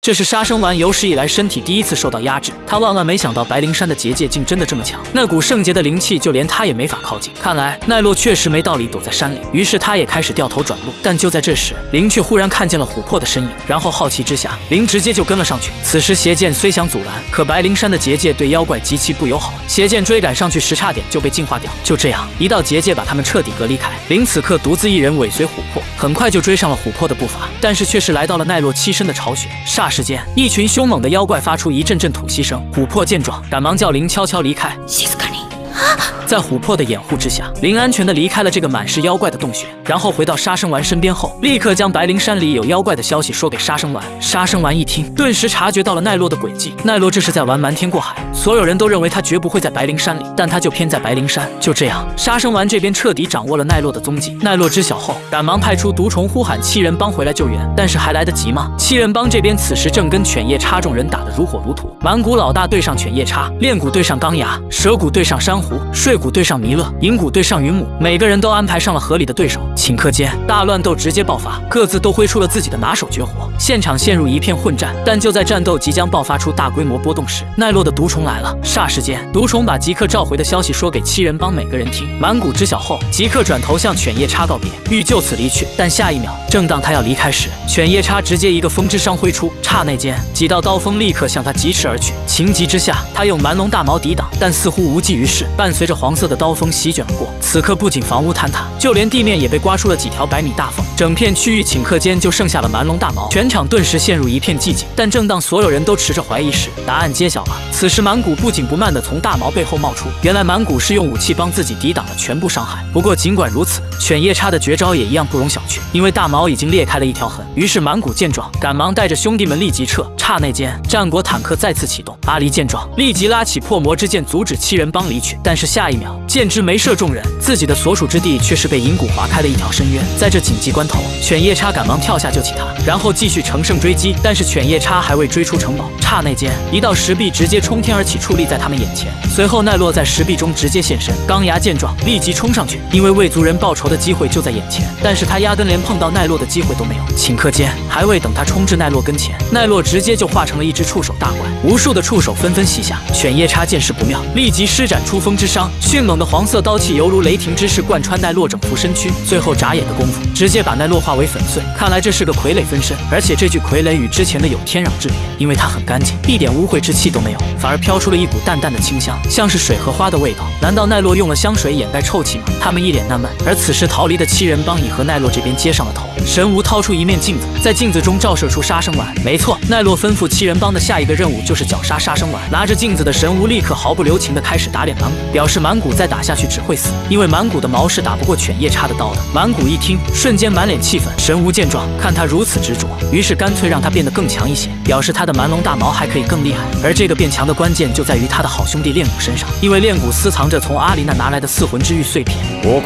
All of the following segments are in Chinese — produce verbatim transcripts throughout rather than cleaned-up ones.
这是杀生丸有史以来身体第一次受到压制。他万万没想到白灵山的结界竟真的这么强，那股圣洁的灵气就连他也没法靠近。看来奈落确实没道理躲在山里，于是他也开始掉头转路。但就在这时，灵却忽然看见了琥珀的身影，然后好奇之下，灵直接就跟了上去。此时邪剑虽想阻拦，可白灵山的结界对妖怪极其不友好，邪剑追赶上去时差点就被净化掉。就这样，一道结界把他们彻底隔离开。灵此刻独自一人尾随琥珀，很快就追上了琥珀的步伐，但是却是来到了奈落栖身的巢穴。霎时间，一群凶猛的妖怪发出一阵阵吐息声。琥珀见状，赶忙叫灵悄悄离开。在琥珀的掩护之下，灵安全地离开了这个满是妖怪的洞穴，然后回到杀生丸身边后，立刻将白灵山里有妖怪的消息说给杀生丸。杀生丸一听，顿时察觉到了奈落的诡计。奈落这是在玩瞒天过海，所有人都认为他绝不会在白灵山里，但他就偏在白灵山。就这样，杀生丸这边彻底掌握了奈落的踪迹。奈落知晓后，赶忙派出毒虫呼喊七人帮回来救援，但是还来得及吗？七人帮这边此时正跟犬夜叉众人打得如火如荼，蛮骨老大对上犬夜叉，炼骨对上钢牙，蛇骨对上珊瑚，睡骨对上弥勒，银骨对上云母，每个人都安排上了合理的对手。顷刻间，大乱斗直接爆发，各自都挥出了自己的拿手绝活，现场陷入一片混战。但就在战斗即将爆发出大规模波动时，奈落的毒虫来了。霎时间，毒虫把即刻召回的消息说给七人帮每个人听。蛮骨知晓后，即刻转头向犬夜叉告别，欲就此离去。但下一秒，正当他要离开时，犬夜叉直接一个风之伤挥出，刹那间，几道刀锋立刻向他疾驰而去。情急之下，他用蛮龙大矛抵挡，但似乎无济于事。伴随着黄色的刀锋席卷而过，此刻不仅房屋坍塌，就连地面也被刮出了几条百米大缝，整片区域顷刻间就剩下了蛮龙大矛，全场顿时陷入一片寂静。但正当所有人都持着怀疑时，答案揭晓了。此时蛮骨不紧不慢地从大矛背后冒出，原来蛮骨是用武器帮自己抵挡了全部伤害。不过尽管如此，犬夜叉的绝招也一样不容小觑，因为大矛已经裂开了一条痕。于是蛮骨见状，赶忙带着兄弟们立即撤。刹那间，战国坦克再次启动。阿离见状，立即拉起破魔之剑阻止七人帮离去。但是下一秒，剑之没射中人，自己的所属之地却是被银骨划开了一条深渊。在这紧急关头，犬夜叉赶忙跳下救起他，然后继续乘胜追击。但是犬夜叉还未追出城堡，刹那间，一道石壁直接冲天而起，矗立在他们眼前。随后奈落在石壁中直接现身，钢牙见状立即冲上去，因为为族人报仇的机会就在眼前，但是他压根连碰到奈落的机会都没有。顷刻间，还未等他冲至奈落跟前，奈落直接就化成了一只触手大怪，无数的触手纷纷袭下。犬夜叉见势不妙，立即施展出风之伤，迅猛的黄色刀气犹如雷霆之势贯穿奈落整副身躯，最后眨眼的功夫，直接把奈落化为粉碎。看来这是个傀儡分身，而且这具傀儡与之前的有天壤之别，因为它很干净，一点污秽之气都没有，反而飘出了一股淡淡的清香，像是水荷花的味道。难道奈落用了香水掩盖臭气吗？他们一脸纳闷。而此时逃离的七人帮已和奈落这边接上了头。神无掏出一面镜子，在镜子中照射出杀生丸。没错，奈落吩咐七人帮的下一个任务就是绞杀杀生丸。拿着镜子的神无立刻毫不留情地开始打脸蛮骨，表示蛮骨再打下去只会死，因为蛮骨的矛是打不过犬夜叉的刀的。蛮骨一听，瞬间满脸气愤。神无见状，看他如此执着，于是干脆让他变得更强一些，表示他的蛮龙大矛还可以更厉害。而这个变强的关键就在于他的好兄弟炼骨身上，因为炼骨私藏着从阿里娜拿来的四魂之玉碎片。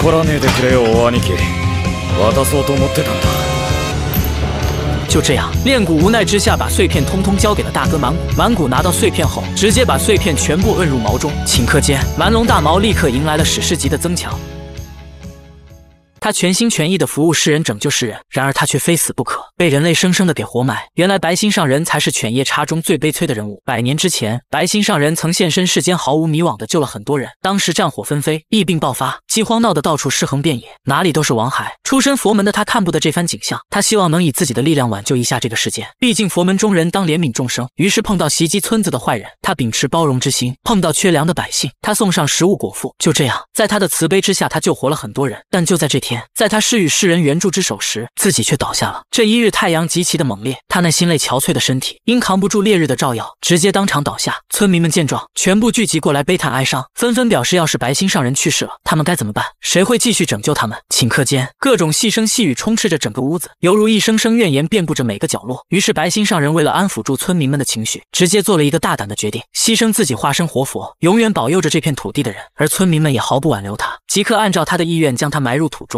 就这样，炼骨无奈之下把碎片通通交给了大哥蛮骨。蛮骨拿到碎片后，直接把碎片全部摁入矛中。顷刻间，蛮龙大矛立刻迎来了史诗级的增强。他全心全意地服务世人，拯救世人，然而他却非死不可，被人类生生的给活埋。原来白心上人才是犬夜叉中最悲催的人物。百年之前，白心上人曾现身世间，毫无迷惘地救了很多人。当时战火纷飞，疫病爆发，饥荒闹得到处尸横遍野，哪里都是亡骸。出身佛门的他看不得这番景象，他希望能以自己的力量挽救一下这个世界。毕竟佛门中人当怜悯众生，于是碰到袭击村子的坏人，他秉持包容之心；碰到缺粮的百姓，他送上食物果腹。就这样，在他的慈悲之下，他救活了很多人。但就在这天，在他施予世人援助之手时，自己却倒下了。这一日太阳极其的猛烈，他那心累憔悴的身体因扛不住烈日的照耀，直接当场倒下。村民们见状，全部聚集过来悲叹哀伤，纷纷表示要是白心上人去世了，他们该怎么办？谁会继续拯救他们？顷刻间，各种细声细语充斥着整个屋子，犹如一声声怨言遍布着每个角落。于是白心上人为了安抚住村民们的情绪，直接做了一个大胆的决定，牺牲自己化身活佛，永远保佑着这片土地的人。而村民们也毫不挽留他，即刻按照他的意愿将他埋入土中。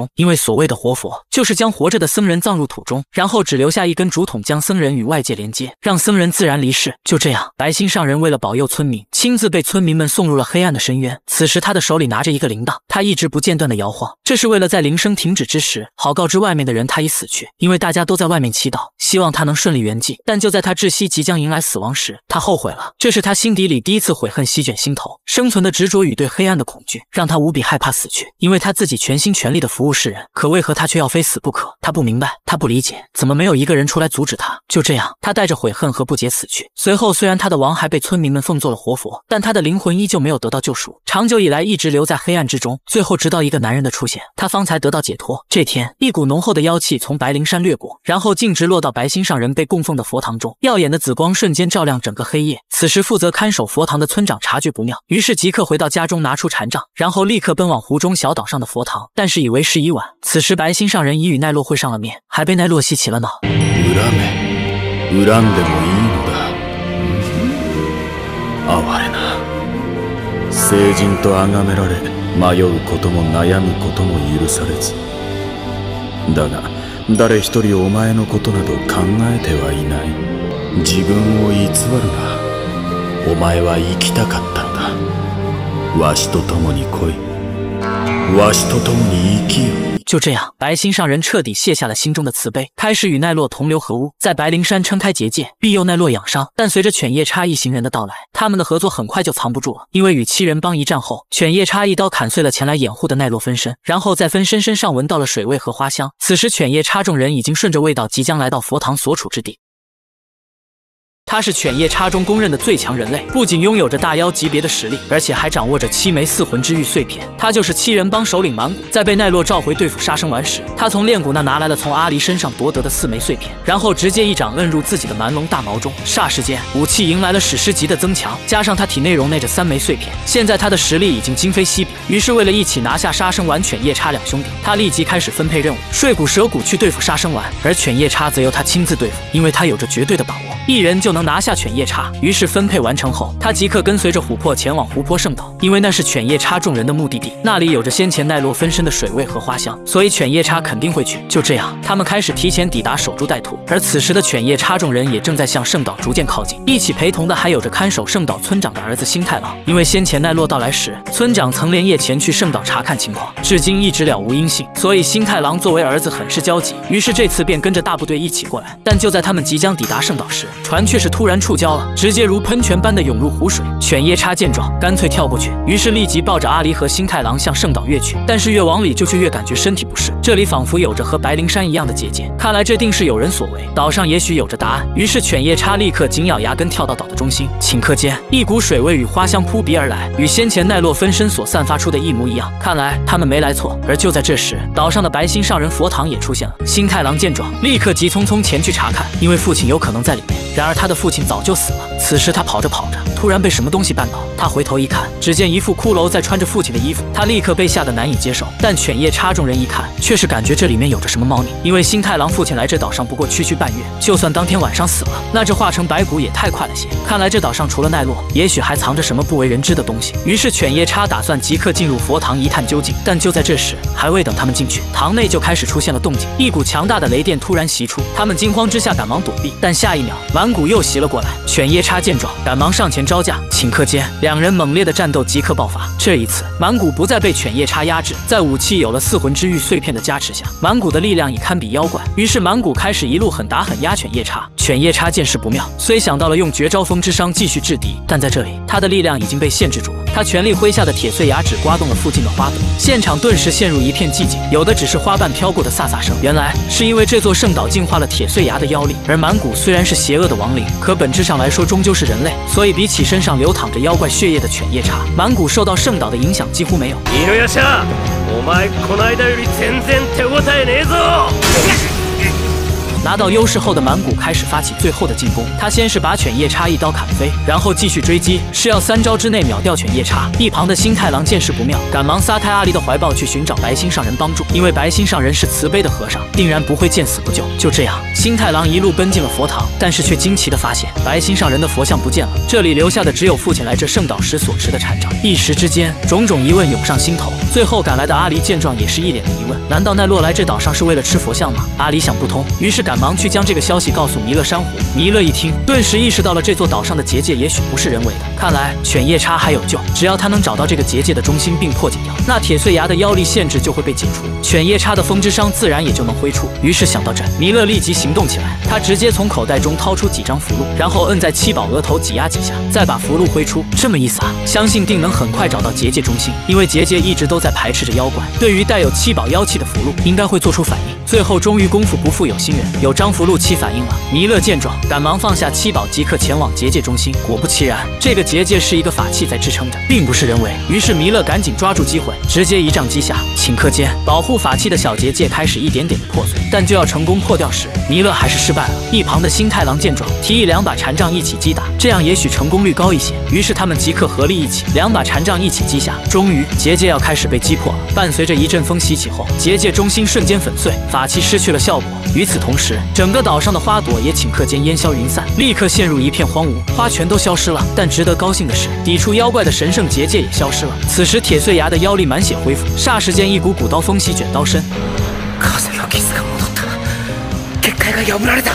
中，因为所谓的活佛就是将活着的僧人葬入土中，然后只留下一根竹筒将僧人与外界连接，让僧人自然离世。就这样，白心上人为了保佑村民，亲自被村民们送入了黑暗的深渊。此时他的手里拿着一个铃铛，他一直不间断地摇晃，这是为了在铃声停止之时，好告知外面的人他已死去。因为大家都在外面祈祷，希望他能顺利圆寂。但就在他窒息即将迎来死亡时，他后悔了。这是他心底里第一次悔恨席卷心头，生存的执着与对黑暗的恐惧，让他无比害怕死去。因为他自己全心全力地服务世人，可为何他却要非死不可？他不明白，他不理解，怎么没有一个人出来阻止他？就这样，他带着悔恨和不解死去。随后，虽然他的王还被村民们奉作了活佛，但他的灵魂依旧没有得到救赎，长久以来一直留在黑暗之中。最后，直到一个男人的出现，他方才得到解脱。这天，一股浓厚的妖气从白灵山掠过，然后径直落到白心上人被供奉的佛堂中，耀眼的紫光瞬间照亮整个黑夜。此时，负责看守佛堂的村长察觉不妙，于是即刻回到家中拿出禅杖，然后立刻奔往湖中小岛上的佛堂。但是已为时已晚，此时白心上人已与奈落会上了面，还被奈落吸起了脑。 恨め、恨んでもいいのだ。哀れな。聖人と崇められ、迷うことも悩むことも許されず。だが、誰一人お前のことなど考えてはいない。自分を偽るな。お前は生きたかったんだ。わしと共に来い。わしと共に生きよ。 就这样，白心上人彻底卸下了心中的慈悲，开始与奈落同流合污，在白灵山撑开结界，庇佑奈落养伤。但随着犬夜叉一行人的到来，他们的合作很快就藏不住了。因为与七人帮一战后，犬夜叉一刀砍碎了前来掩护的奈落分身，然后在分身身上闻到了水味和花香。此时，犬夜叉众人已经顺着味道即将来到佛堂所处之地。他是犬夜叉中公认的最强人类，不仅拥有着大妖级别的实力，而且还掌握着七枚四魂之玉碎片。他就是七人帮首领满古。在被奈落召回对付杀生丸时，他从炼古那拿来了从阿离身上夺得的四枚碎片，然后直接一掌摁入自己的蛮龙大矛中。霎时间，武器迎来了史诗级的增强，加上他体内容内着三枚碎片，现在他的实力已经今非昔比。于是，为了一起拿下杀生丸、犬夜叉两兄弟，他立即开始分配任务，睡骨蛇骨去对付杀生丸，而犬夜叉则由他亲自对付，因为他有着绝对的把握，一人就能拿下犬夜叉。于是分配完成后，他即刻跟随着琥珀前往湖泊圣岛，因为那是犬夜叉众人的目的地，那里有着先前奈落分身的水味和花香，所以犬夜叉肯定会去。就这样，他们开始提前抵达，守株待兔。而此时的犬夜叉众人也正在向圣岛逐渐靠近，一起陪同的还有着看守圣岛村长的儿子星太郎。因为先前奈落到来时，村长曾连夜前去圣岛查看情况，至今一直了无音信，所以星太郎作为儿子很是焦急，于是这次便跟着大部队一起过来。但就在他们即将抵达圣岛时，船却是突然触礁了，直接如喷泉般的涌入湖水。犬夜叉见状，干脆跳过去，于是立即抱着阿离和星太郎向圣岛跃去。但是越往里就却越感觉身体不适，这里仿佛有着和白灵山一样的结界，看来这定是有人所为，岛上也许有着答案。于是犬夜叉立刻紧咬牙根跳到岛的中心，顷刻间，一股水味与花香扑鼻而来，与先前奈落分身所散发出的一模一样。看来他们没来错。而就在这时，岛上的白心上人佛堂也出现了。星太郎见状，立刻急匆匆前去查看，因为父亲有可能在里面。然而他的父亲早就死了。此时他跑着跑着，突然被什么东西绊倒，他回头一看，只见一副骷髅在穿着父亲的衣服，他立刻被吓得难以接受。但犬夜叉众人一看，却是感觉这里面有着什么猫腻，因为星太郎父亲来这岛上不过区区半月，就算当天晚上死了，那这化成白骨也太快了些。看来这岛上除了奈落，也许还藏着什么不为人知的东西。于是犬夜叉打算即刻进入佛堂一探究竟。但就在这时，还未等他们进去，堂内就开始出现了动静，一股强大的雷电突然袭出，他们惊慌之下赶忙躲避，但下一秒顽骨又袭了过来。犬夜叉见状，赶忙上前招架，顷刻间，两人猛烈的战斗即刻爆发。这一次，蛮骨不再被犬夜叉压制，在武器有了四魂之玉碎片的加持下，蛮骨的力量已堪比妖怪。于是蛮骨开始一路狠打狠压犬夜叉。犬夜叉见势不妙，虽想到了用绝招风之伤继续制敌，但在这里，他的力量已经被限制住了。他全力挥下的铁碎牙只刮动了附近的花朵，现场顿时陷入一片寂静，有的只是花瓣飘过的飒飒声。原来是因为这座圣岛净化了铁碎牙的妖力，而蛮骨虽然是邪恶的亡灵，可本质上来说终究是人类，所以比起身上流淌着妖怪血液的犬夜叉，蛮骨受到圣岛的影响几乎没有。 犬夜叉，お前この間より全然手応えねえぞ。 拿到优势后的满谷开始发起最后的进攻。他先是把犬夜叉一刀砍飞，然后继续追击，是要三招之内秒掉犬夜叉。一旁的星太郎见势不妙，赶忙撒开阿离的怀抱去寻找白心上人帮助，因为白心上人是慈悲的和尚，定然不会见死不救。就这样，星太郎一路奔进了佛堂，但是却惊奇地发现白心上人的佛像不见了，这里留下的只有父亲来这圣岛时所持的禅杖。一时之间，种种疑问涌上心头。最后赶来的阿离见状也是一脸的疑问，难道奈落来这岛上是为了吃佛像吗？阿离想不通，于是赶忙去将这个消息告诉弥勒珊瑚。弥勒一听，顿时意识到了这座岛上的结界也许不是人为的，看来犬夜叉还有救，只要他能找到这个结界的中心并破解掉，那铁碎牙的妖力限制就会被解除，犬夜叉的风之伤自然也就能挥出。于是想到这，弥勒立即行动起来，他直接从口袋中掏出几张符箓，然后摁在七宝额头挤压几下，再把符箓挥出。这么意思啊，相信定能很快找到结界中心，因为结界一直都在排斥着妖怪，对于带有七宝妖气的符箓应该会做出反应。最后终于功夫不负有心人，有张符箓起反应了。弥勒见状，赶忙放下七宝，即刻前往结界中心。果不其然，这个结界是一个法器在支撑着，并不是人为。于是弥勒赶紧抓住机会，直接一杖击下。顷刻间，保护法器的小结界开始一点点的破碎，但就要成功破掉时，弥勒还是失败了。一旁的星太郎见状，提议两把禅杖一起击打，这样也许成功率高一些。于是他们即刻合力一起，两把禅杖一起击下。终于，结界要开始被击破了。伴随着一阵风袭起后，结界中心瞬间粉碎，法器失去了效果。与此同时，整个岛上的花朵也顷刻间烟消云散，立刻陷入一片荒芜，花全都消失了。但值得高興的是，抵触妖怪的神圣结界也消失了。此时铁碎牙的妖力满血恢复，霎时间一股股刀锋席卷刀身。 風の傷が戻った。結界が破られた。